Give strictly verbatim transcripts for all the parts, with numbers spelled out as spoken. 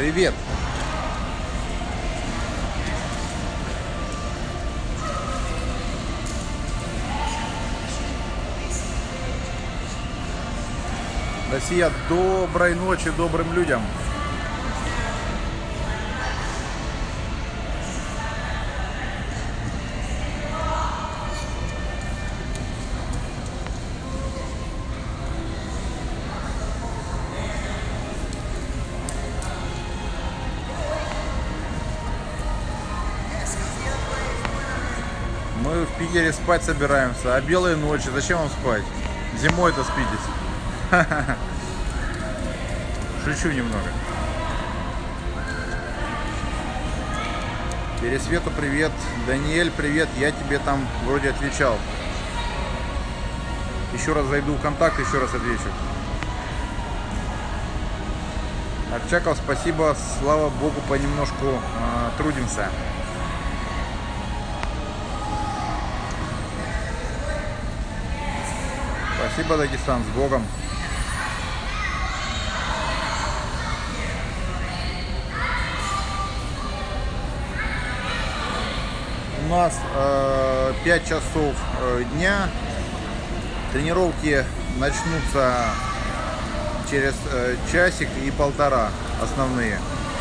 Привет. Россия, доброй ночи добрым людям. Мы в Питере спать собираемся, а белые ночи, зачем вам спать? Зимой-то спитесь. Шучу немного. Пересвету привет. Даниэль, привет. Я тебе там вроде отвечал. Еще раз зайду в контакт, еще раз отвечу. Арчаков, спасибо. Слава богу, понемножку э, трудимся. Спасибо, Дагестан, с Богом. У нас э, пять часов э, дня. Тренировки начнутся через э, часик и полтора, основные.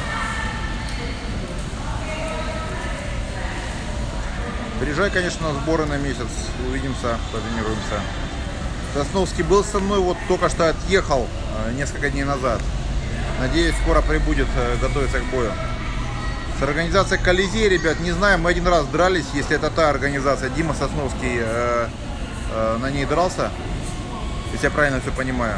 Приезжай, конечно, на сборы на месяц. Увидимся, потренируемся. Сосновский был со мной, вот только что отъехал э, несколько дней назад. Надеюсь, скоро прибудет э, готовиться к бою. С организацией Колизей, ребят, не знаю, мы один раз дрались, если это та организация. Дима Сосновский э, э, на ней дрался, если я правильно все понимаю.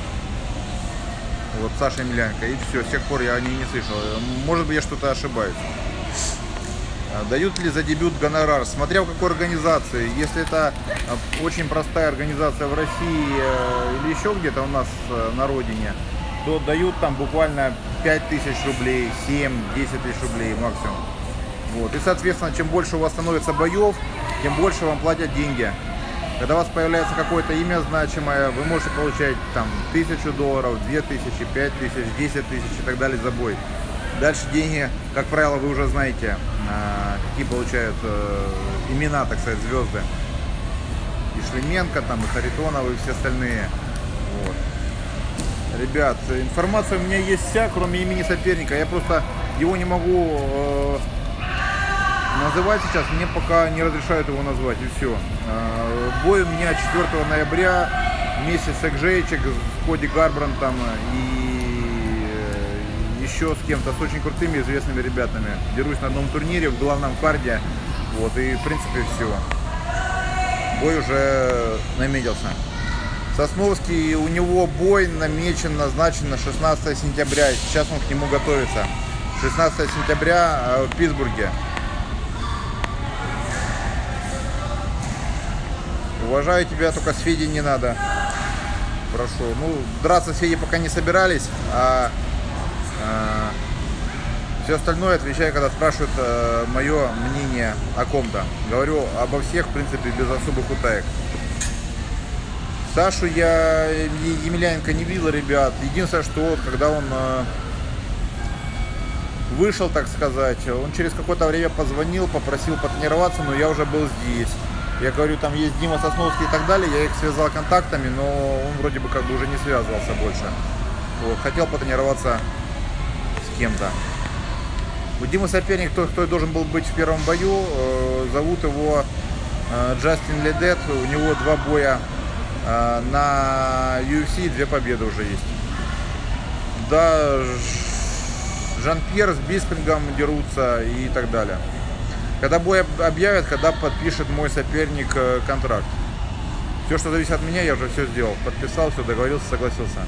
Вот Саша Емельяненко. И все, с тех пор я о ней не слышал. Может быть, я что-то ошибаюсь. Дают ли за дебют гонорар? Смотря в какой организации. Если это очень простая организация в России или еще где-то у нас на родине, то дают там буквально пять тысяч рублей, семь-десять тысяч рублей максимум. Вот. И, соответственно, чем больше у вас становится боев, тем больше вам платят деньги. Когда у вас появляется какое-то имя значимое, вы можете получать там тысячу долларов, две тысячи, пять тысяч, десять тысяч и так далее за бой. Дальше деньги, как правило, вы уже знаете, какие получают имена, так сказать, звезды. И Шлеменко, там, и Харитонов, и все остальные. Вот. Ребят, информация у меня есть вся, кроме имени соперника. Я просто его не могу э, называть сейчас, мне пока не разрешают его назвать, и все. Э, бой у меня четвёртого ноября вместе с Экжейчик, с Коди Гарбрантом и э, еще с кем-то, с очень крутыми известными ребятами. Дерусь на одном турнире в главном карде. Вот, и в принципе все. Бой уже наметился. Сосновский, у него бой намечен, назначен на шестнадцатое сентября. Сейчас он к нему готовится. шестнадцатое сентября в Питтсбурге. Уважаю тебя, только с Федей не надо. Прошу. Ну, драться с Федей пока не собирались, а, а все остальное отвечаю, когда спрашивают а, мое мнение о ком-то. Говорю обо всех, в принципе, без особых утаек. Сашу я Емельяненко не видел, ребят. Единственное, что вот, когда он э, вышел, так сказать, он через какое-то время позвонил, попросил потренироваться, но я уже был здесь. Я говорю, там есть Дима Сосновский и так далее, я их связал контактами, но он вроде бы как бы уже не связывался больше. Вот, хотел потренироваться с кем-то. У Димы соперник, кто, кто должен был быть в первом бою, э, зовут его э, Джастин Ледет, у него два боя. На ю эф си две победы уже есть. Да, Жан-Пьер с Биспингом дерутся и так далее. Когда бой объявят, когда подпишет мой соперник контракт. Все, что зависит от меня, я уже все сделал. Подписал, все, договорился, согласился.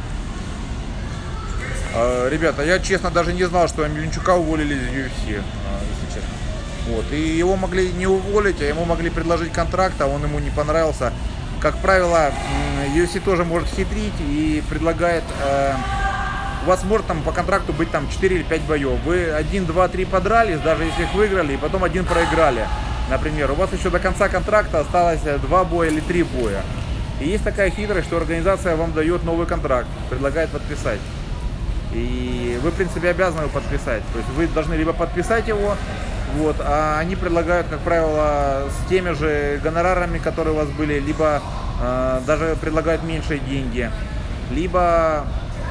Ребята, я честно даже не знал, что Мельничука уволили из ю эф си, если честно. Вот. И его могли не уволить, а ему могли предложить контракт, а он ему не понравился. Как правило, ю эф си тоже может хитрить и предлагает, э, у вас может там по контракту быть там четыре или пять боев. Вы один, два, три подрались, даже если их выиграли, и потом один проиграли. Например, у вас еще до конца контракта осталось два боя или три боя. И есть такая хитрость, что организация вам дает новый контракт, предлагает подписать. И вы, в принципе, обязаны его подписать. То есть вы должны либо подписать его, вот, а они предлагают, как правило, с теми же гонорарами, которые у вас были, либо э, даже предлагают меньшие деньги, либо...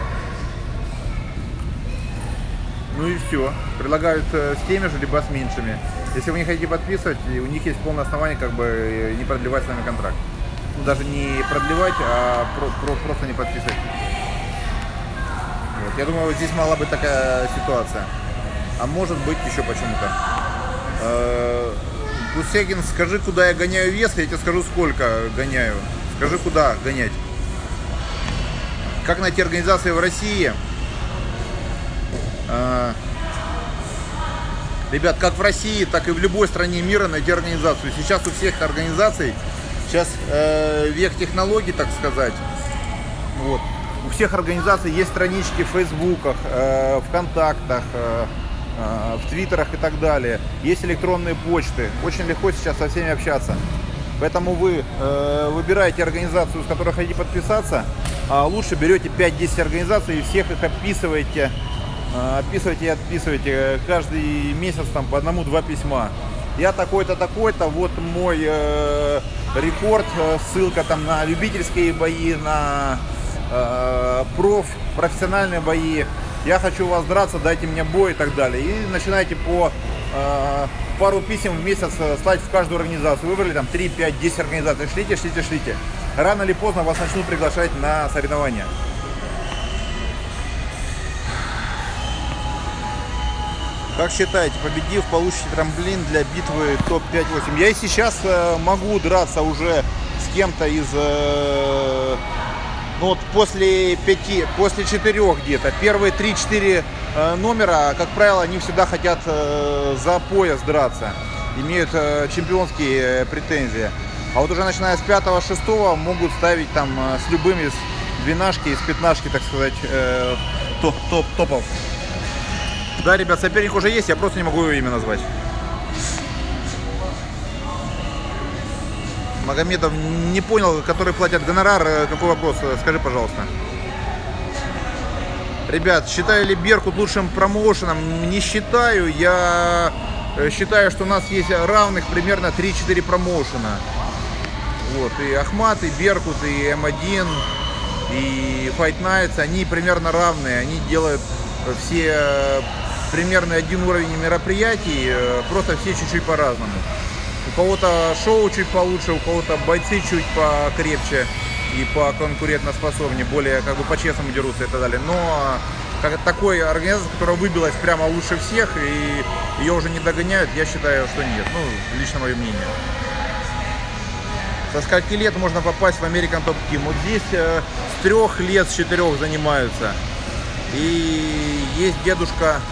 Ну и все. Предлагают э, с теми же, либо с меньшими. Если вы не хотите подписывать, у них есть полное основание как бы не продлевать с вами контракт. Ну, даже не продлевать, а про, про, просто не подписывать. Вот. Я думаю, вот здесь могла быть такая ситуация. А может быть еще почему-то. Гусегин, скажи, куда я гоняю вес, я тебе скажу, сколько гоняю. Скажи, куда гонять. Как найти организации в России? Ребят, как в России, так и в любой стране мира найти организацию. Сейчас у всех организаций, сейчас э, век технологий, так сказать. Вот. У всех организаций есть странички в Фейсбуках, э, ВКонтактах, э, э, в Твиттерах и так далее. Есть электронные почты. Очень легко сейчас со всеми общаться. Поэтому вы э, выбираете организацию, с которой хотите подписаться. А лучше берете пять-десять организаций и всех их описываете. Описывайте и отписывайте каждый месяц там по одному-два письма. Я такой-то, такой-то, вот мой э, рекорд, ссылка там на любительские бои, на э, проф, профессиональные бои. Я хочу у вас драться, дайте мне бой и так далее. И начинаете по э, пару писем в месяц слать в каждую организацию. Выбрали там три, пять, десять организаций. Шлите, шлите, шлите. Рано или поздно вас начнут приглашать на соревнования. Как считаете, победив, получите трамплин для битвы топ пять восемь? Я и сейчас э, могу драться уже с кем-то из... Э, ну вот после пяти, после четырех где-то. Первые три-четыре э, номера, как правило, они всегда хотят э, за пояс драться. Имеют э, чемпионские претензии. А вот уже начиная с пятого-шестого могут ставить там э, с любыми, с двенашки, с пятнашки, так сказать, э, топ, топ, топов. Да, ребят, соперник уже есть, я просто не могу его имя назвать. Магомедов, не понял, который платят гонорар, какой вопрос, скажи, пожалуйста. Ребят, считаю ли Беркут лучшим промоушеном? Не считаю, я считаю, что у нас есть равных примерно три-четыре промоушена. Вот, и Ахмат, и Беркут, и эм один, и Fight Nights, они примерно равные, они делают все... примерно один уровень мероприятий, просто все чуть-чуть по-разному. У кого-то шоу чуть получше, у кого-то бойцы чуть покрепче и поконкурентоспособнее, более как бы по-честному дерутся и так далее. Но как такой организация, которая выбилась прямо лучше всех и ее уже не догоняют, я считаю, что нет. Ну, лично мое мнение. Со скольки лет можно попасть в American Top Team? Вот здесь э, с трех лет, с четырех занимаются. И есть дедушка...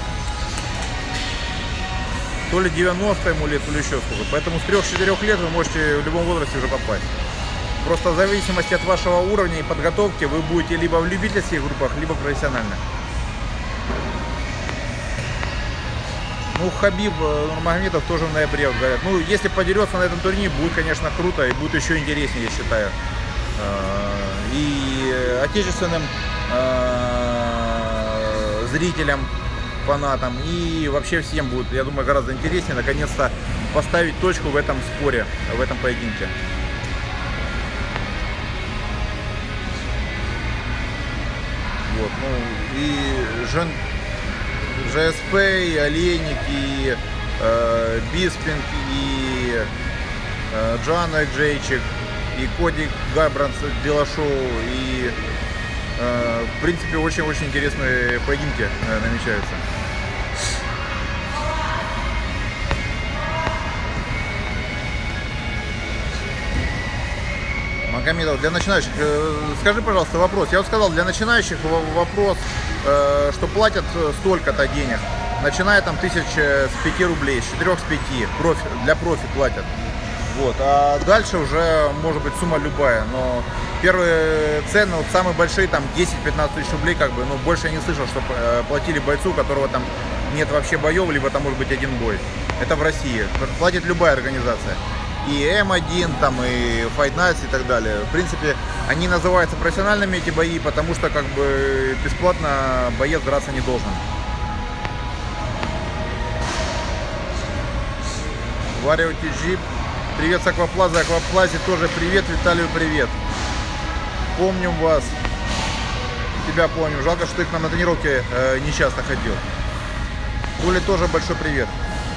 То ли девяносто ему лет, то ли еще сколько. Поэтому с трёх-четырёх лет вы можете в любом возрасте уже попасть. Просто в зависимости от вашего уровня и подготовки вы будете либо в любительских группах, либо профессионально. Ну, Хабиб Нурмагомедов тоже в ноябре, вот говорят. Ну, если подерется на этом турнире, будет, конечно, круто и будет еще интереснее, я считаю. И отечественным зрителям, фанатам и вообще всем будет, я думаю, гораздо интереснее наконец-то поставить точку в этом споре, в этом поединке. Вот, ну и Жен, ЖСП, и Олейник, и э, Биспинг, и э, Джоанна Джейчик, и Коди Габранс, Делашоу, и э, в принципе очень-очень интересные поединки э, намечаются. Магомедов, для начинающих, скажи, пожалуйста, вопрос. Я вот сказал, для начинающих вопрос, что платят столько-то денег, начиная там тысяч с пяти рублей, с четырёх, с пяти, профи, для профи платят. Вот, а дальше уже может быть сумма любая, но первые цены, вот самые большие, там десять-пятнадцать тысяч рублей, как бы, ну больше я не слышал, что платили бойцу, у которого там нет вообще боев, либо там может быть один бой. Это в России, платит любая организация. и эм один, там, и Fight Nights и так далее. В принципе, они называются профессиональными, эти бои, потому что как бы бесплатно боец драться не должен. Варио ти джи. Привет с Акваплаза. Акваплазе тоже привет. Виталию привет. Помним вас. Тебя помню. Жалко, что ты к нам на тренировке э, нечасто ходил. Коле тоже большой привет.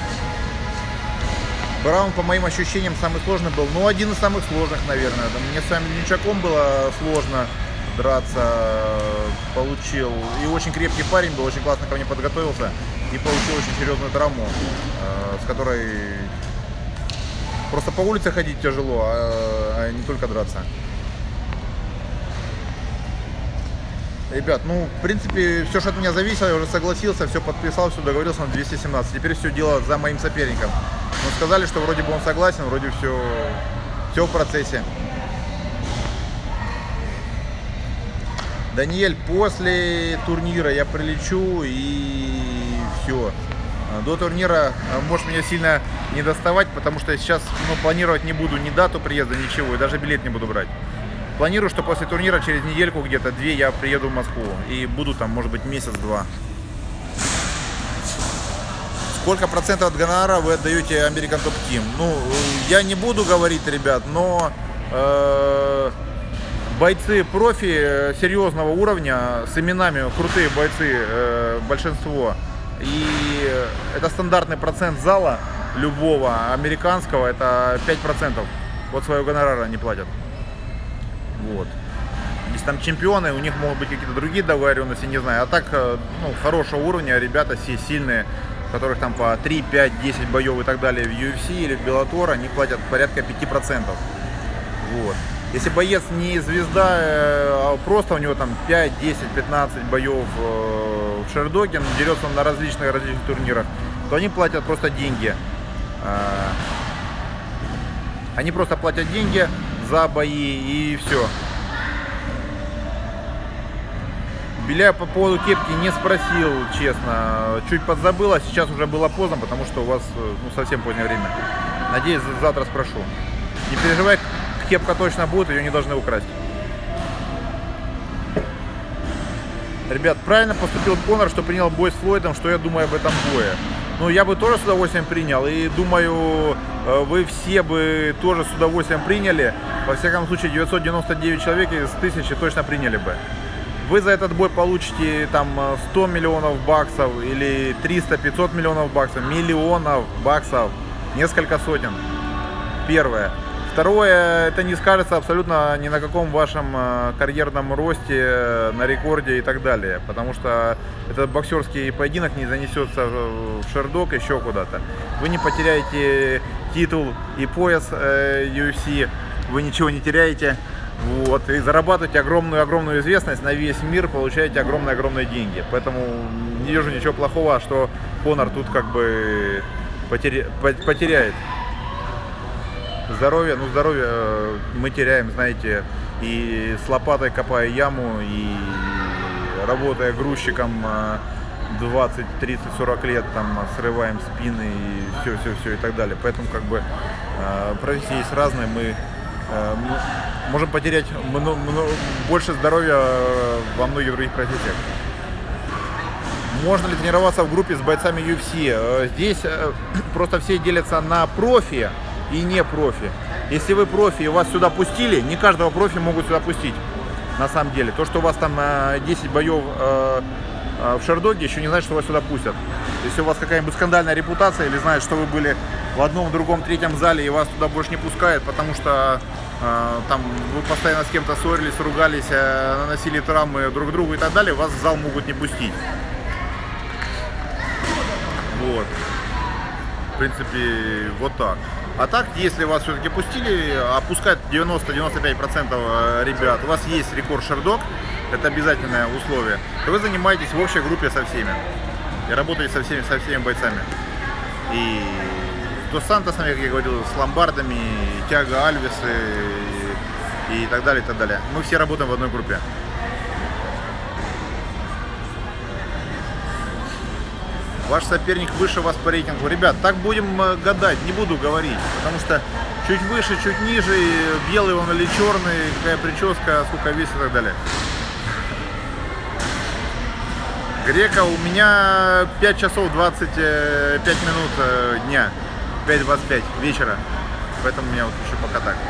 Браун, по моим ощущениям, самый сложный был. Ну, один из самых сложных, наверное. Мне с вами Линчаком было сложно драться. Получил. И очень крепкий парень был, очень классно ко мне подготовился. И получил очень серьезную травму, с которой просто по улице ходить тяжело, а не только драться. Ребят, ну, в принципе, все, что от меня зависело, я уже согласился, все подписал, все договорился на двести семнадцать. Теперь все дело за моим соперником. Но сказали, что вроде бы он согласен, вроде все, все в процессе. Даниэль, после турнира я прилечу и все. До турнира можешь меня сильно не доставать, потому что сейчас, ну, планировать не буду ни дату приезда, ничего, и даже билет не буду брать. Планирую, что после турнира через недельку, где-то две, я приеду в Москву и буду там, может быть, месяц-два. Сколько процентов от гонорара вы отдаете American Top Team? Ну, я не буду говорить, ребят, но э, бойцы профи серьезного уровня, с именами, крутые бойцы, э, большинство. И это стандартный процент зала любого американского, это пять процентов от своего гонорара они платят. Вот. Если там чемпионы, у них могут быть какие-то другие договоренности, не знаю. А так, ну, хорошего уровня ребята, все сильные, у которых там по три, пять, десять боев и так далее в ю эф си или в Bellator, они платят порядка пяти процентов. Вот. Если боец не звезда, а просто у него там пять, десять, пятнадцать боев в шердоге, он дерется на различных, различных турнирах, то они платят просто деньги. Они просто платят деньги за бои и все. Беляев по поводу кепки не спросил, честно. Чуть подзабыл, а сейчас уже было поздно, потому что у вас, ну, совсем позднее время. Надеюсь, завтра спрошу. Не переживай, кепка точно будет, ее не должны украсть. Ребят, правильно поступил Конор, что принял бой с Флойдом, что я думаю об этом бое. Ну, я бы тоже с удовольствием принял, и думаю, вы все бы тоже с удовольствием приняли. Во всяком случае, девятьсот девяносто девять человек из тысячи точно приняли бы. Вы за этот бой получите там сто миллионов баксов или триста, пятьсот миллионов баксов, миллионов баксов, несколько сотен. Первое. Второе, это не скажется абсолютно ни на каком вашем карьерном росте, на рекорде и так далее. Потому что этот боксерский поединок не занесется в шердог, еще куда-то. Вы не потеряете титул и пояс ю эф си, вы ничего не теряете. Вот, и зарабатываете огромную-огромную известность на весь мир, получаете огромные-огромные деньги. Поэтому не вижу ничего плохого, что Конор тут как бы потеря... потеряет. Здоровье, ну здоровье мы теряем, знаете, и с лопатой копая яму, и работая грузчиком двадцать, тридцать, сорок лет, там срываем спины и все, все, все и так далее. Поэтому как бы профессии есть разные, мы можем потерять много, много, больше здоровья во многих других профессиях. Можно ли тренироваться в группе с бойцами ю эф си? Здесь просто все делятся на профи и не профи. Если вы профи и вас сюда пустили, не каждого профи могут сюда пустить. На самом деле, то, что у вас там десять боев в шердоге, еще не значит, что вас сюда пустят. Если у вас какая-нибудь скандальная репутация или знают, что вы были в одном, другом, третьем зале и вас туда больше не пускают, потому что э, там вы постоянно с кем-то ссорились, ругались, э, наносили травмы друг другу и так далее, вас в зал могут не пустить. Вот. В принципе, вот так. А так, если вас все-таки пустили, опускать девяносто — девяносто пять процентов ребят, у вас есть рекорд шердог, это обязательное условие, то вы занимаетесь в общей группе со всеми. И работаете со всеми, со всеми бойцами. И с Дос Сантосами, как я говорил, с Ломбардами, Тиаго Альвесы и, и так далее, и так далее. Мы все работаем в одной группе. Ваш соперник выше вас по рейтингу. Ребят, так будем гадать, не буду говорить. Потому что чуть выше, чуть ниже, белый он или черный, какая прическа, сколько весит и так далее. Грека у меня пять часов двадцать пять минут дня. пять двадцать пять вечера. Поэтому у меня вот еще пока так.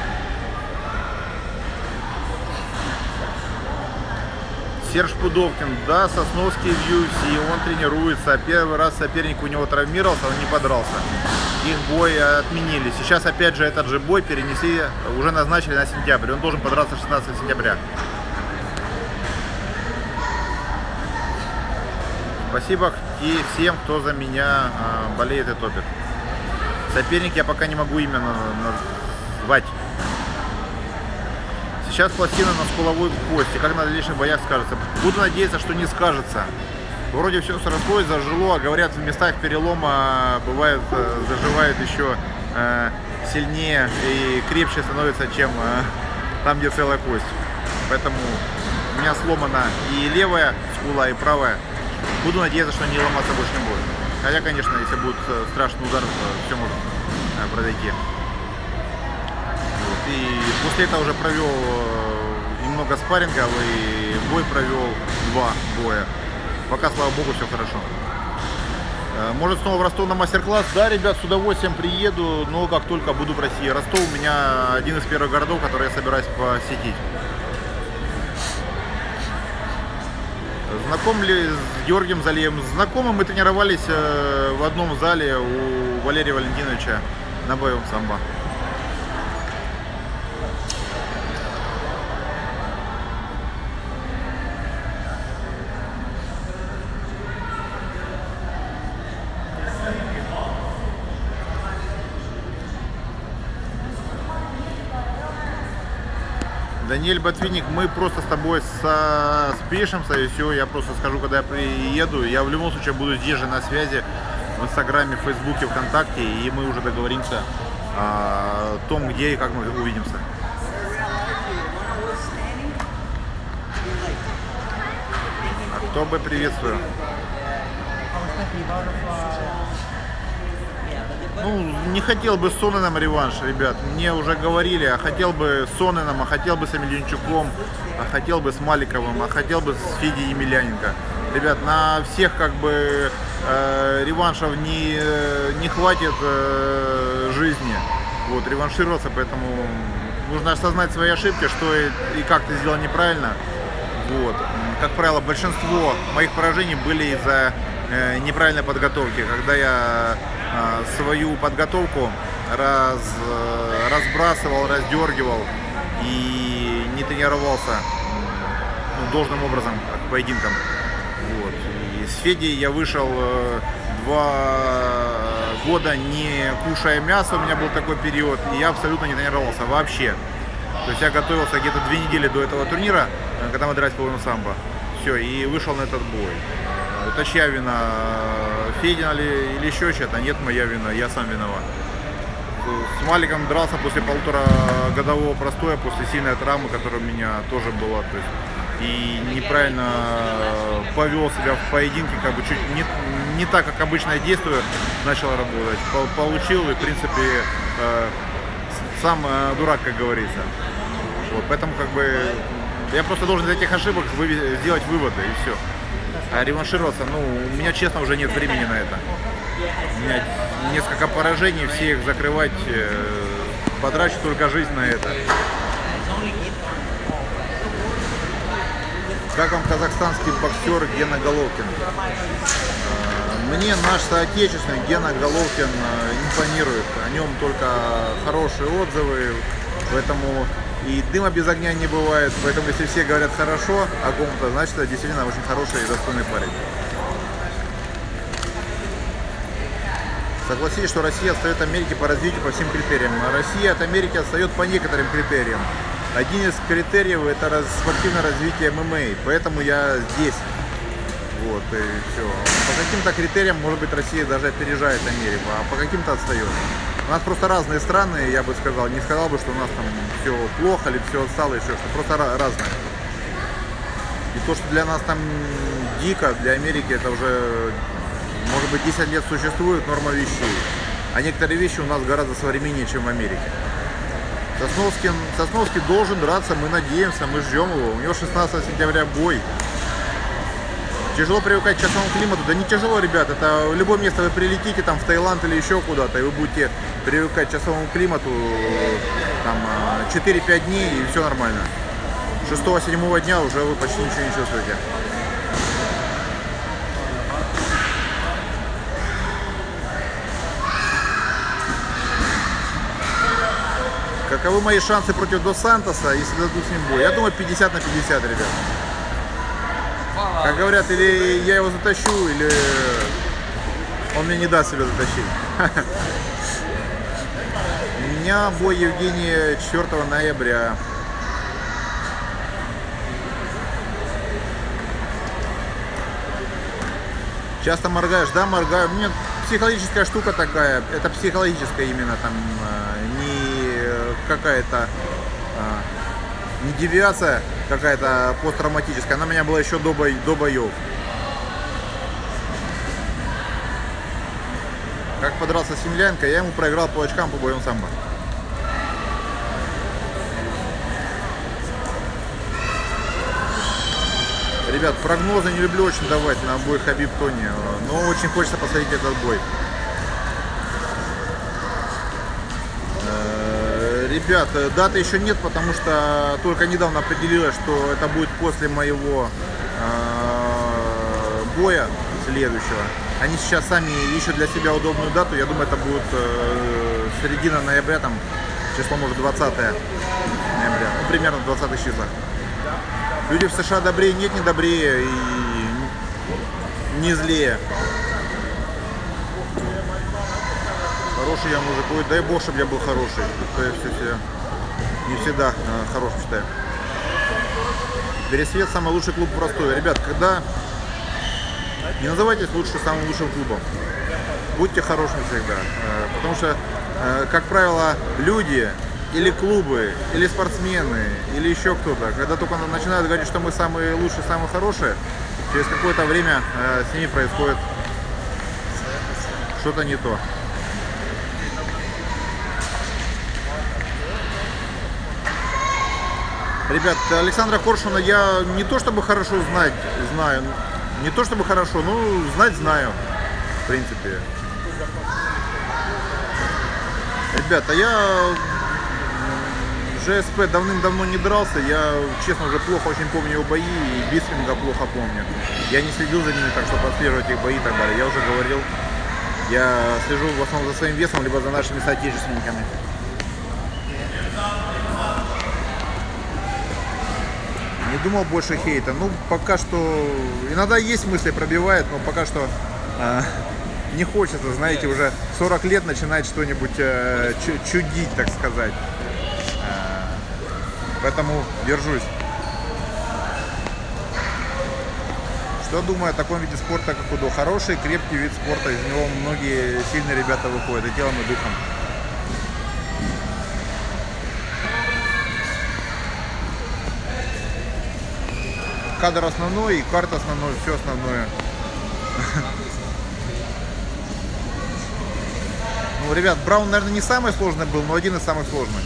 Серж Пудовкин, да, Сосновский в ю эф си, он тренируется. Первый раз соперник у него травмировался, он не подрался. Их бой отменили. Сейчас опять же этот же бой перенесли, уже назначили на сентябрь. Он должен подраться шестнадцатого сентября. Спасибо и всем, кто за меня э, болеет и топит. Соперник я пока не могу имя назвать. Сейчас пластина на скуловой кости. Как на дальнейших боях скажется? Буду надеяться, что не скажется. Вроде все срослось, зажило, а говорят, в местах перелома бывает, заживает еще э, сильнее и крепче становится, чем э, там, где целая кость. Поэтому у меня сломана и левая скула, и правая. Буду надеяться, что не ломаться больше не будет. Хотя, конечно, если будет страшный удар, все может произойти. Вот. И после этого уже провел немного спаррингов и бой провел два боя. Пока, слава богу, все хорошо. Может, снова в Ростов на мастер-класс? Да, ребят, с удовольствием приеду, но как только буду в России. Ростов у меня один из первых городов, который я собираюсь посетить. Знаком ли с Георгием Залиевым? Знакомы, мы тренировались в одном зале у Валерия Валентиновича на боевом самбо. Даниэль Ботвинник, мы просто с тобой со... спишемся и все, я просто скажу, когда я приеду. Я в любом случае буду здесь же на связи, в Инстаграме, в Фейсбуке, ВКонтакте, и мы уже договоримся о том, где и как мы увидимся. А кто бы приветствую? Ну, не хотел бы с Сонином реванш, ребят, мне уже говорили, а хотел бы с Сонином, а хотел бы с Емельянчуком, а хотел бы с Маликовым, а хотел бы с Федей Емельяненко. Ребят, на всех как бы э, реваншев не, не хватит э, жизни, вот, реваншироваться, поэтому нужно осознать свои ошибки, что и, и как ты сделал неправильно. Вот. Как правило, большинство моих поражений были из-за э, неправильной подготовки, когда я свою подготовку раз, разбрасывал, раздергивал и не тренировался ну, должным образом к поединкам. Вот. И с Федей я вышел два года не кушая мясо, у меня был такой период, и я абсолютно не тренировался вообще. То есть я готовился где-то две недели до этого турнира, когда мы дрались по боевому самбо. Все, и вышел на этот бой. Это чья вина? Федина ли, или еще что-то? Нет, моя вина, я сам виноват. С Маликом дрался после полуторагодового простоя, после сильной травмы, которая у меня тоже была. То есть, и неправильно повел себя в поединке, как бы чуть не, не так, как обычно я действую, начал работать. Получил и, в принципе, э, сам э, дурак, как говорится. Вот, поэтому, как бы, я просто должен из этих ошибок сделать выводы, и все. А реваншироваться, ну, у меня, честно, уже нет времени на это. У меня несколько поражений, все их закрывать, э, потрачу только жизнь на это. Как вам казахстанский боксер Гена Головкин? Мне наш соотечественный Гена Головкин импонирует. О нем только хорошие отзывы, поэтому и дыма без огня не бывает. Поэтому если все говорят хорошо о ком-то, значит, это действительно очень хороший и достойный парень. Согласитесь, что Россия отстает от Америки по развитию по всем критериям. Россия от Америки отстает по некоторым критериям. Один из критериев — это раз, спортивное развитие эм эм а, поэтому я здесь. Вот, и все. По каким-то критериям, может быть, Россия даже опережает Америку, а по каким-то отстает. У нас просто разные страны, я бы сказал, не сказал бы, что у нас там все плохо или все отстало, еще что, просто разное. И то, что для нас там дико, для Америки это уже может быть, десять лет существует норма вещей. А некоторые вещи у нас гораздо современнее, чем в Америке. Сосновский, Сосновский должен драться, мы надеемся, мы ждем его. У него шестнадцатого сентября бой. Тяжело привыкать к часовому климату? Да не тяжело, ребят. Это в любое место вы прилетите, там в Таиланд или еще куда-то, и вы будете привыкать к часовому климату там четыре-пять дней, и все нормально. шестого-седьмого дня уже вы почти ничего не чувствуете. Каковы мои шансы против Дос Сантоса, если дадут с ним бой? Я думаю, пятьдесят на пятьдесят, ребят. Как говорят, или я его затащу, или он мне не даст себя затащить. У меня бой Евгения четвёртого ноября. Часто моргаешь? Да, моргаю. У меня психологическая штука такая. Это психологическая именно, там не какая-то, не девиация какая-то посттравматическая. Она у меня была еще до, бо... до боев. Как подрался с Емельяненко, я ему проиграл по очкам по боям самбо. Ребят, прогнозы не люблю очень давать на бой Хабиб-Тони, но очень хочется посмотреть этот бой. Ребят, даты еще нет, потому что только недавно определилось, что это будет после моего э, боя следующего. Они сейчас сами ищут для себя удобную дату. Я думаю, это будет э, середина ноября, там число может двадцатое ноября, ну, примерно в двадцатых числах. Люди в США добрее, нет, не добрее и не злее. Хороший я мужик, ой, дай бог, чтобы я был хороший. То есть я не всегда э, хорош считаю. Пересвет — самый лучший клуб в Ростове. Ребят, когда не называйтесь лучше самым лучшим клубом, будьте хорошими всегда. Э, потому что, э, как правило, люди или клубы, или спортсмены, или еще кто-то, когда только начинают говорить, что мы самые лучшие, самые хорошие, через какое-то время э, с ними происходит что-то не то. Ребят, Александра Коршуна я не то чтобы хорошо знать, знаю, не то чтобы хорошо, но знать знаю, в принципе. Ребята, я ЖСП давным-давно не дрался, я, честно, уже плохо очень помню его бои, и Бисфинга плохо помню. Я не следил за ними, так что отслеживать их бои и так далее. Я уже говорил, я слежу в основном за своим весом, либо за нашими соотечественниками. Не думал больше хейта. Ну, пока что... Иногда есть мысли, пробивает, но пока что э, не хочется, знаете, уже сорок лет начинает что-нибудь э, чудить, так сказать. Э, поэтому держусь. Что думаю о таком виде спорта, как удо? Хороший, крепкий вид спорта. Из него многие сильные ребята выходят и телом, и духом. Кадр основной, и карта основной, все основное. Ну, ребят, Браун, наверное, не самый сложный был, но один из самых сложных.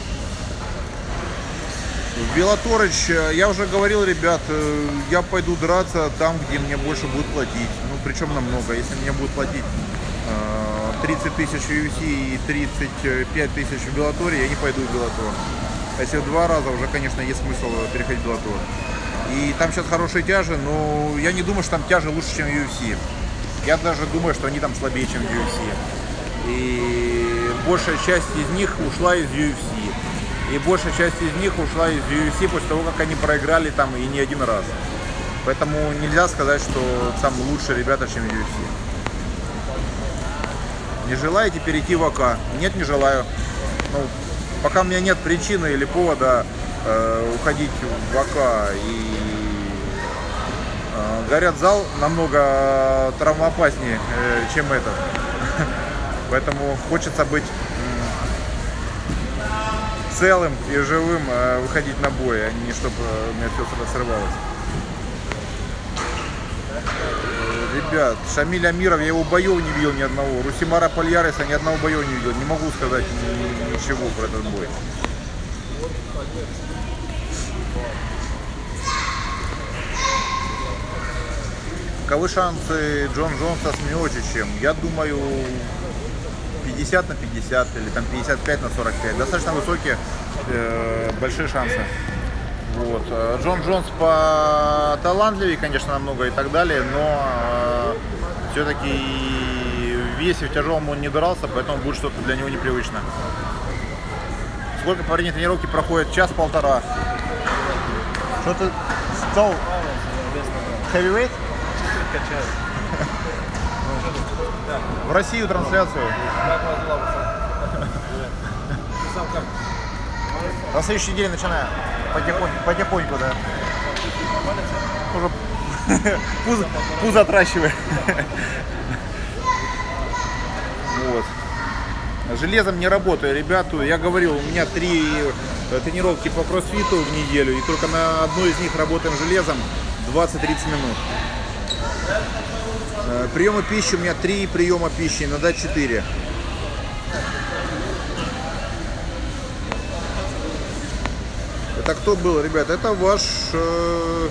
Белаторыч, я уже говорил, ребят, я пойду драться там, где мне больше будут платить. Ну, причем намного. Если мне будут платить тридцать тысяч в ю эф си и тридцать пять тысяч в Белаторе, я не пойду в Белатор. Если в два раза, уже, конечно, есть смысл переходить в Белатор. И там сейчас хорошие тяжи, но я не думаю, что там тяжи лучше, чем в ю эф си. Я даже думаю, что они там слабее, чем в ю эф си. И большая часть из них ушла из ю эф си. И большая часть из них ушла из ю эф си после того, как они проиграли там и не один раз. Поэтому нельзя сказать, что там лучше ребята, чем в ю эф си. Не желаете перейти в АК? Нет, не желаю. Ну, пока у меня нет причины или повода уходить в АК, и э, горят зал намного травмоопаснее, э, чем этот. Поэтому хочется быть э, целым и живым, э, выходить на бой, а не чтобы у меня все срывалось. ребят, Шамиль Амиров, я его боев не видел ни одного. Русимара Пальяреса ни одного боя не видел. Не могу сказать ничего про этот бой. Каковы шансы Джон Джонса с Миочичем? Я думаю, пятьдесят на пятьдесят или там пятьдесят пять на сорок пять. Достаточно высокие, э, большие шансы. Вот. Джон Джонс поталантливее, конечно, намного и так далее, но э, все-таки в весе в тяжелом он не дрался, поэтому будет что-то для него непривычно. Сколько по времени тренировки проходит? Час-полтора. Что ты стал? Heavyweight? В Россию трансляцию. На следующей неделе начинаем. Потихоньку, потихоньку, да. Уже пузо, пузо отращивает. Вот. Железом не работаю, ребята. Я говорил, у меня три тренировки по кроссфиту в неделю, и только на одной из них работаем железом двадцать-тридцать минут. Приемы пищи у меня три приема пищи, иногда четыре. Это кто был, ребят? Это ваш э...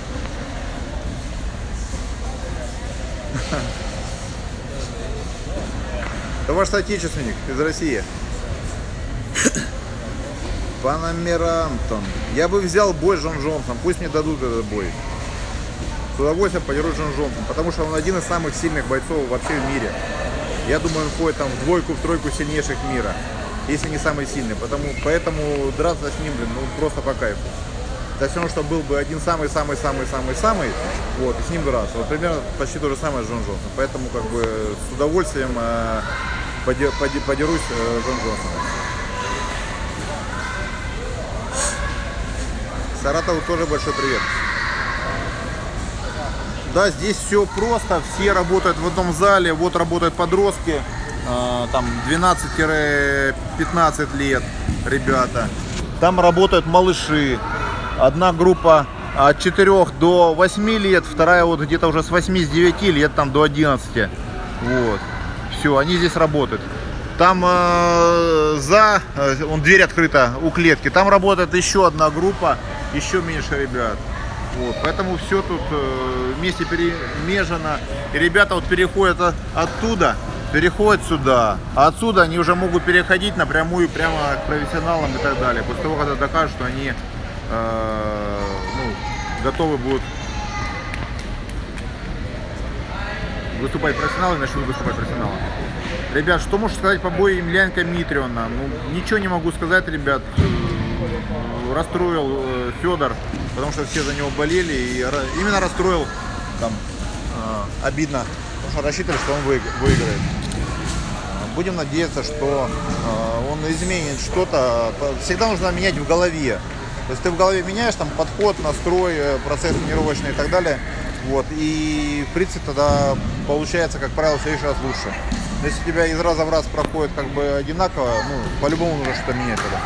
это ваш соотечественник из России. Панамерантон. Я бы взял бой с Джон Джонсом, пусть мне дадут этот бой. С удовольствием подерусь Джон Джонсом, потому что он один из самых сильных бойцов вообще в мире. Я думаю, он входит там в двойку, в тройку сильнейших мира, если не самый сильный. Потому, поэтому драться с ним, блин, ну просто по кайфу. Это все равно, что был бы один самый-самый-самый-самый-самый, вот, и с ним драться. Вот примерно почти то же самое с Джон Джонсом. Поэтому как бы с удовольствием э, подер, подер, подерусь э, Джон Джонсом. Саратову тоже большой привет. Да, здесь все просто, все работают в одном зале, вот работают подростки, э, там двенадцать-пятнадцать лет, ребята. Там работают малыши, одна группа от четырёх до восьми лет, вторая вот где-то уже с восьми-девяти лет там до одиннадцати. Вот, все, они здесь работают. Там э, за, э, он, дверь открыта у клетки, там работает еще одна группа, еще меньше ребят. Вот, поэтому все тут э, вместе перемежено. И ребята вот переходят от, оттуда, переходят сюда. А отсюда они уже могут переходить напрямую прямо к профессионалам и так далее. После того, когда докажут, что они э, ну, готовы будут выступать профессионалы, начнут выступать профессионалы. Ребят, что можешь сказать по бою Емельяненко Митрионовна? Ну, ничего не могу сказать, ребят. Расстроил э, Федор, потому что все за него болели, и именно расстроил, там, э, обидно, потому что рассчитывали, что он выиграет. Будем надеяться, что э, он изменит что-то. Всегда нужно менять в голове. То есть ты в голове меняешь там подход, настрой, процесс тренировочный и так далее. Вот, и в принципе тогда получается, как правило, в следующий раз лучше. Но если у тебя из раза в раз проходит как бы одинаково, ну, по-любому нужно что-то менять тогда.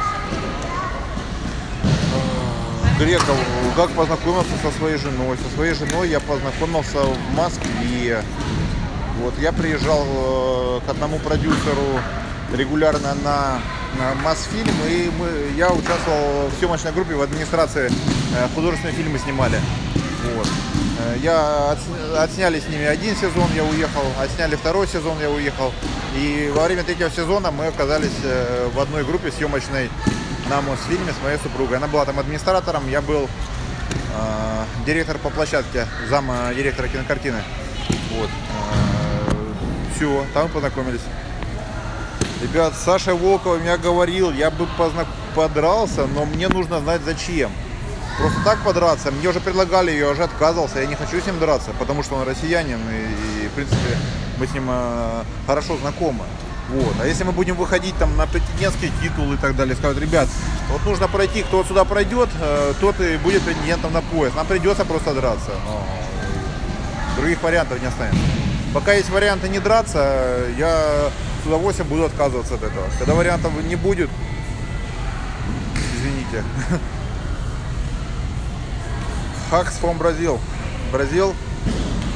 Греков, как познакомился со своей женой? Со своей женой я познакомился в Москве. Вот, я приезжал э, к одному продюсеру регулярно на, на Мосфильм, и мы, я участвовал в съемочной группе в администрации, э, художественные фильмы снимали. Вот. Э, я от, отсняли с ними один сезон, я уехал, отсняли второй сезон, я уехал. И во время третьего сезона мы оказались э, в одной группе съемочной на Мосфильме с моей супругой. Она была там администратором, я был э, директор по площадке, зам директора кинокартины. Вот. Э, все, там мы познакомились. Ребят, Саша Волкова меня говорил, я бы познак... подрался, но мне нужно знать зачем. Просто так подраться, мне уже предлагали, я уже отказывался, я не хочу с ним драться, потому что он россиянин, и, и в принципе мы с ним э, хорошо знакомы. Вот. А если мы будем выходить там на претендентский титул и так далее, скажут, ребят, вот нужно пройти, кто вот сюда пройдет, э, тот и будет претендентом на пояс. Нам придется просто драться. Но других вариантов не останется. Пока есть варианты не драться, я с удовольствием буду отказываться от этого. Когда вариантов не будет, извините. Hacks from Brazil. Бразил.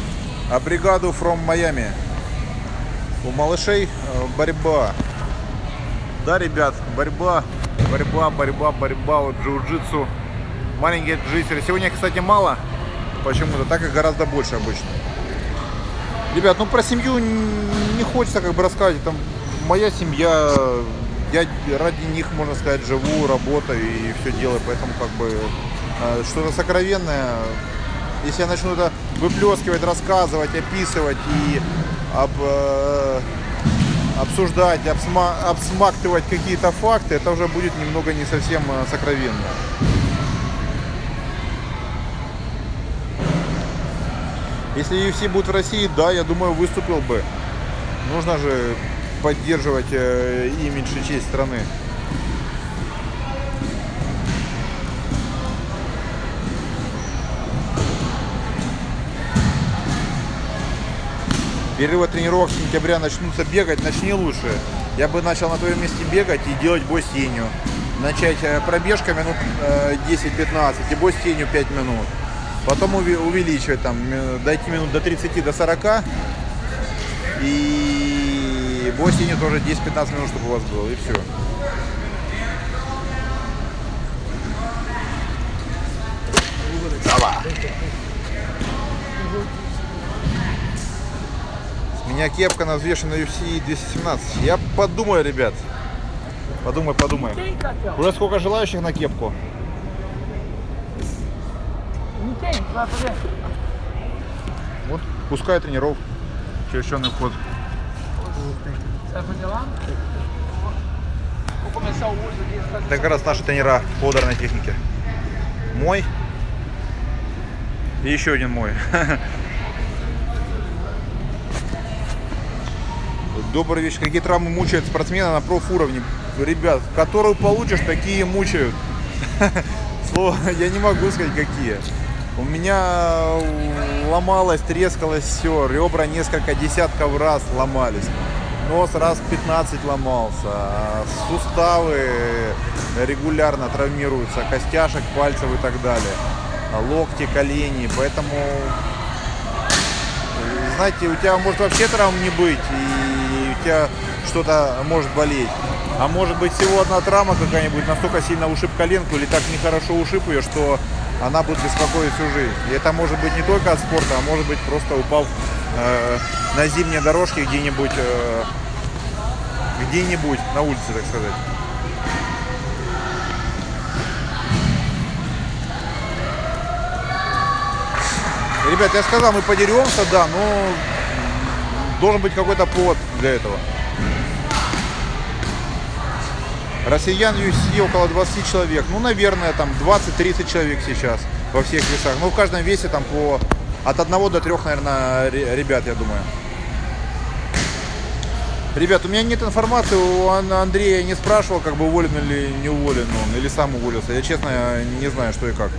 А бригаду from Miami. У малышей борьба. Да, ребят, борьба, борьба, борьба, борьба. Вот джиу-джитсу. Маленькие джитсеры. Сегодня, кстати, мало. Почему-то так их гораздо больше обычно. Ребят, ну про семью не хочется как бы рассказывать. Там моя семья, я ради них, можно сказать, живу, работаю и все делаю. Поэтому как бы что-то сокровенное. Если я начну это выплескивать, рассказывать, описывать и об, э, обсуждать, обсма, обсмактывать какие-то факты, это уже будет немного не совсем сокровенно. Если ю эф си будет в России, да, я думаю, выступил бы. Нужно же поддерживать э, имидж и честь страны. Перерывы тренировок с сентября начнутся, бегать начни лучше. Я бы начал на твоем месте бегать и делать бой с тенью. Начать пробежками минут десять-пятнадцать и бой с тенью пять минут. Потом увеличивать, там, дойти минут до тридцати, до сорока. И бой с тенью тоже десять-пятнадцать минут, чтобы у вас было. И все. Давай. У меня кепка на взвешенной ю эф си двести семнадцать. Я подумаю, ребят. Подумай, подумай. Уже сколько желающих на кепку? Вот, пускай тренировок. Чересченный вход. Это как раз наши тренера по ударной технике. Мой. И еще один мой. Добрый вечер. Какие травмы мучают спортсмена на профуровне? Ребят, которую получишь, такие мучают. Слово, я не могу сказать, какие. У меня ломалось, трескалось все. Ребра несколько десятков раз ломались. Нос раз пятнадцать ломался. Суставы регулярно травмируются. Костяшек, пальцев и так далее. Локти, колени. Поэтому, знаете, у тебя может вообще травм не быть. И у тебя что-то может болеть. А может быть всего одна травма какая-нибудь настолько сильно ушиб коленку или так нехорошо ушиб ее, что она будет беспокоить всю жизнь. И это может быть не только от спорта, а может быть просто упав э, на зимней дорожке где-нибудь, э, где-нибудь на улице, так сказать. Ребят, я сказал, мы подеремся, да, но должен быть какой-то повод для этого. Россиян ю эф си около двадцати человек. Ну, наверное, там двадцать-тридцать человек сейчас во всех весах. Ну, в каждом весе там по от одного до трех, наверное, ребят, я думаю. Ребят, у меня нет информации, у Андрея не спрашивал, как бы уволен или не уволен он, или сам уволился. Я, честно, не знаю, что и как.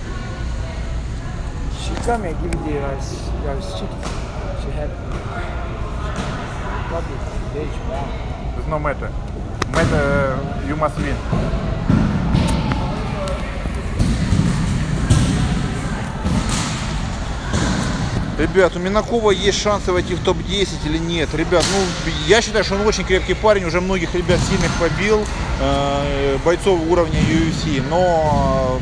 No matter. Matter, you must win. Ребят, у Минакова есть шансы войти в топ десять или нет? Ребят, ну, я считаю, что он очень крепкий парень, уже многих ребят сильных побил, э, бойцов уровня ю эф си, но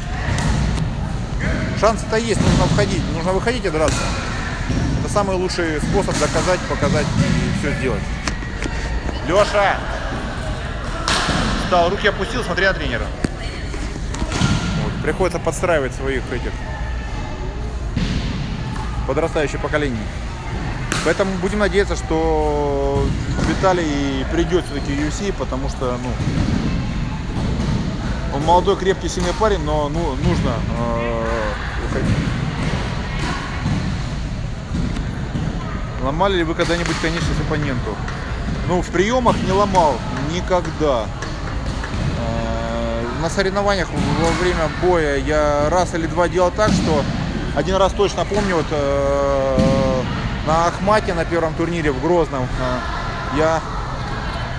шансы-то есть, нужно входить, нужно выходить и драться. Это самый лучший способ доказать, показать и все сделать. Леша! Встал, руки опустил, смотри на тренера. Вот, приходится подстраивать своих этих подрастающее поколение. Поэтому будем надеяться, что Виталий придет все-таки в ю эф си, потому что, ну, он молодой, крепкий, сильный парень, но, ну, нужно э, уходить. Ломали ли вы когда-нибудь конечность оппоненту? Ну, в приемах не ломал никогда. Э, на соревнованиях во время боя я раз или два делал так, что один раз точно помню, вот, э, на Ахмате на первом турнире в Грозном э, я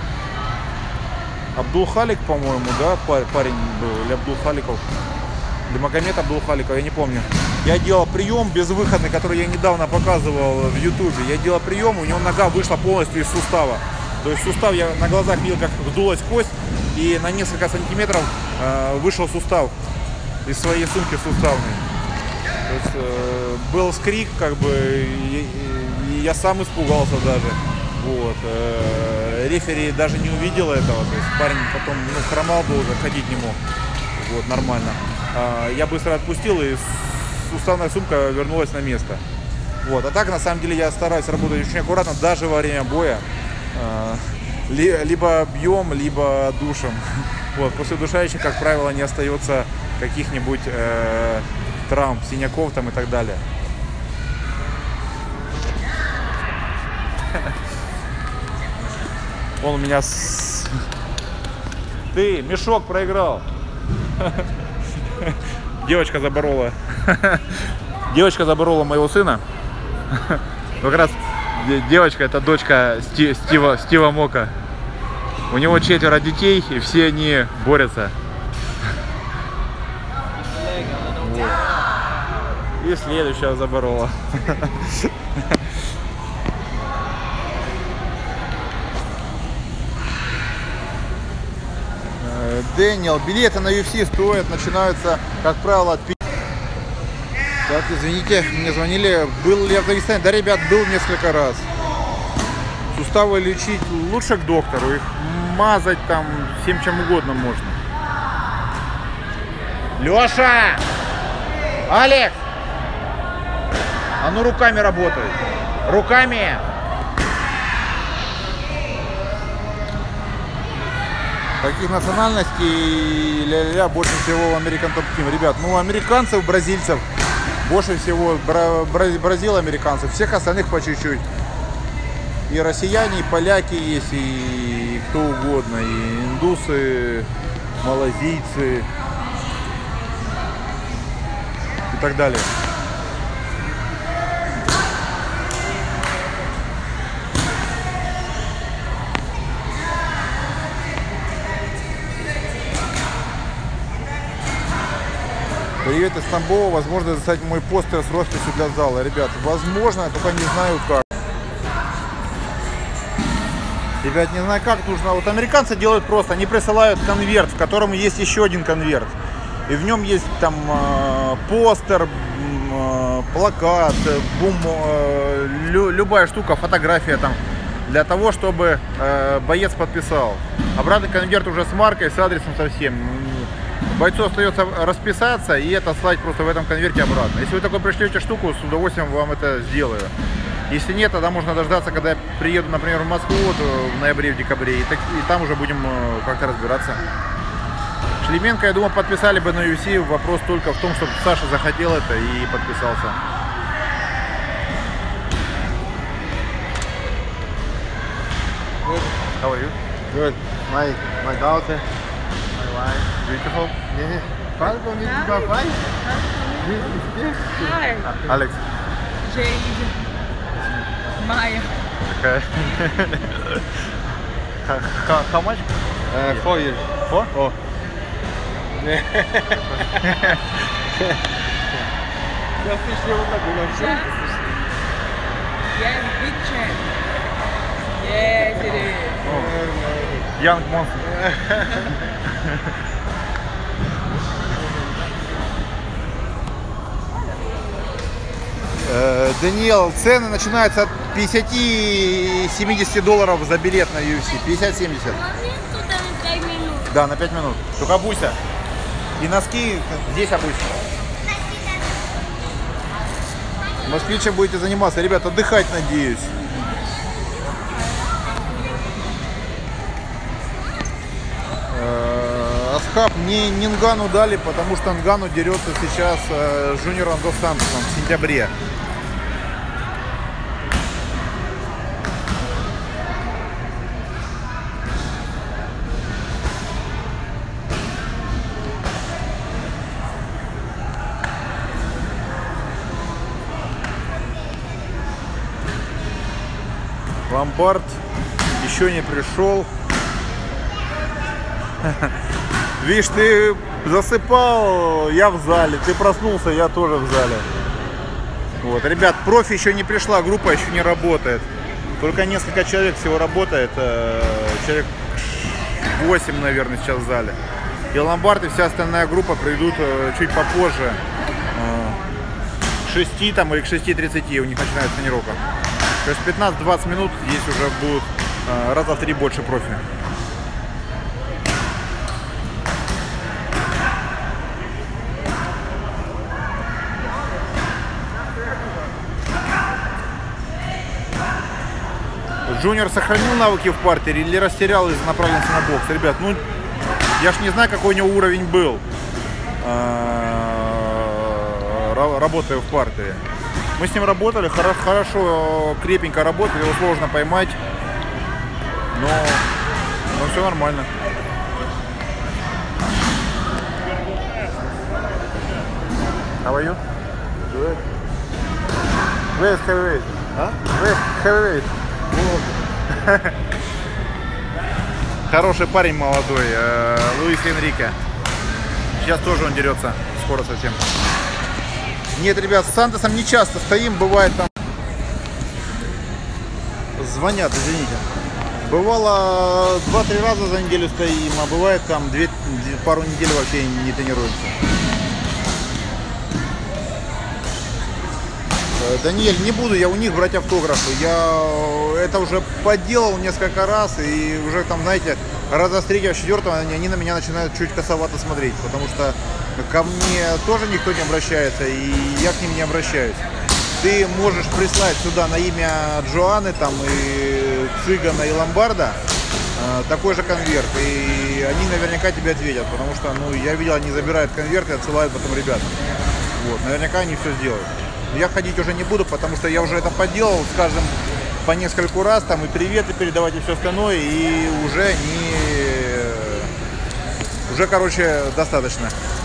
Абдулхалик, по-моему, да, парень был, или Абдулхаликов. Магомед Абдулхаликов, я не помню. Я делал прием безвыходный, который я недавно показывал в ютубе. Я делал прием, у него нога вышла полностью из сустава. То есть сустав, я на глазах видел, как вздулась кость, и на несколько сантиметров э, вышел сустав из своей сумки суставной. То есть э, был скрик, как бы, и, и я сам испугался даже. Вот. Э, рефери даже не увидел этого, то есть парень потом, ну, хромал долго, ходить не мог. Вот, нормально. Э, я быстро отпустил, и суставная сумка вернулась на место. Вот. А так, на самом деле, я стараюсь работать очень аккуратно, даже во время боя. Либо бьем, либо душем. Вот. После душающих, как правило, не остается каких-нибудь э, травм, синяков там и так далее. Он у меня с... Ты, мешок проиграл. Девочка заборола. Девочка заборола моего сына. Как раз девочка — это дочка Сти, Стива, Стива Мока. У него четверо детей, и все они борются. Вот. И следующая заборола. Дэниел, билеты на ю эф си стоят, начинаются, как правило, от пяти. Так, извините, мне звонили, был ли я в Дагестане? Да, ребят, был несколько раз. Суставы лечить лучше к доктору, их мазать там всем чем угодно можно. Леша! Алекс! А ну руками работай. Руками! Каких национальностей ля-ля-ля больше всего в American Top Team? Ребят, ну американцев, бразильцев больше всего, бра бразил американцев, всех остальных по чуть-чуть. И россияне, и поляки есть, и кто угодно, и индусы, малазийцы и так далее. Привет из Тамбова, возможно достать мой постер с росписью для зала. Ребят, возможно, я только не знаю как. Ребят, не знаю как нужно. Вот американцы делают просто, они присылают конверт, в котором есть еще один конверт. И в нем есть там э, постер, э, плакат, бум, э, лю, любая штука, фотография там. Для того, чтобы э, боец подписал. Обратный конверт уже с маркой, с адресом совсем. Бойцу остается расписаться и это слать просто в этом конверте обратно. Если вы такой пришлете штуку, с удовольствием вам это сделаю. Если нет, тогда можно дождаться, когда я приеду, например, в Москву вот, в ноябре, в декабре, и, так, и там уже будем как-то разбираться. Шлеменко, я думаю, подписали бы на ю эф си. Вопрос только в том, чтобы Саша захотел это и подписался. Good. How are you? Good. My my daughter. Beautiful. Yeah. Fala comigo do papai. Hi. Alex. Jade. Maya. Okay. how, how much? Uh, four years. Four? Oh. Já fechei outra vez, Yeah. Yes, big champ. Yes, it is. Oh. Young monster. Даниэл, цены начинаются от пятидесяти-семидесяти долларов за билет на ю эф си. пятьдесят-семьдесят. Да, на пять минут. Только обуйся. И носки здесь обуйся. В Москве чем будете заниматься? Ребят, отдыхать, надеюсь. Асхаб, мне не Нгану дали, потому что Нгану дерется сейчас с Жуниором Дос Сантосом в сентябре. Ломбард еще не пришел. Видишь, ты Засыпал я в зале, ты проснулся, я тоже в зале. Вот, ребят, профи еще не пришла, группа еще не работает. Только несколько человек всего работает, человек восемь, наверное, сейчас в зале. И Ломбард и вся остальная группа придут чуть попозже, к шести там, или к шести тридцати у них начинается тренировка. То есть пятнадцать-двадцать минут здесь уже будут раза в три больше профи. Джуниор сохранил навыки в партере или растерял из направленности на бокс? Ребят, ну я ж не знаю, какой у него уровень был, работая в партере. Мы с ним работали, хорошо, крепенько работали, его сложно поймать, но, но все нормально. How are you? Good. Where's heavyweight? Huh? Where's heavyweight? Хороший парень молодой, Луис Энрике. Сейчас тоже он дерется, скоро совсем. Нет, ребят, с Сантосом не часто стоим, бывает там... Звонят, извините. Бывало два-три раза за неделю стоим, а бывает там две, пару недель вообще не тренируемся. Даниэль, не буду я у них брать автографы. Я это уже подделал несколько раз, и уже там, знаете, раза с третьего, четвертого они на меня начинают чуть косовато смотреть, потому что ко мне тоже никто не обращается, и я к ним не обращаюсь. Ты можешь прислать сюда на имя Джоанны, там, и Цыгана, и Ломбарда э, такой же конверт, и они наверняка тебе ответят, потому что, ну, я видел, они забирают конверт и отсылают потом ребят. Вот, наверняка они все сделают. Я ходить уже не буду, потому что я уже это поделал с каждым по нескольку раз, там и приветы передавать, и все остальное, и уже не... Уже, короче, достаточно.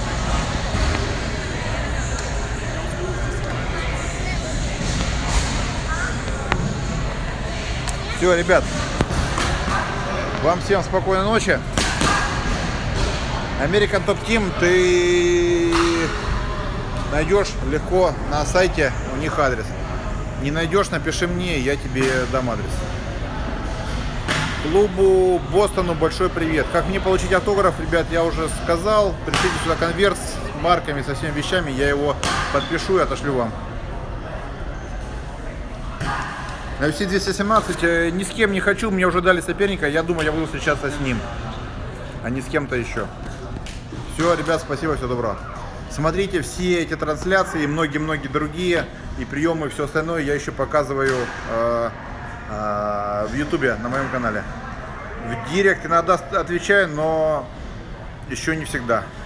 Все, ребят, вам всем спокойной ночи. American Top Team ты найдешь легко на сайте, у них адрес. Не найдешь, напиши мне, я тебе дам адрес. Клубу Бостону большой привет. Как мне получить автограф, ребят, я уже сказал. Пришлите сюда конверт с марками, со всеми вещами, я его подпишу и отошлю вам. На ю эф си двести семнадцать ни с кем не хочу, мне уже дали соперника, я думаю, я буду встречаться с ним, а не с кем-то еще. Все, ребят, спасибо, всего доброго. Смотрите все эти трансляции и многие-многие другие, и приемы, и все остальное я еще показываю э, э, в ютубе на моем канале. В директ иногда отвечаю, но еще не всегда.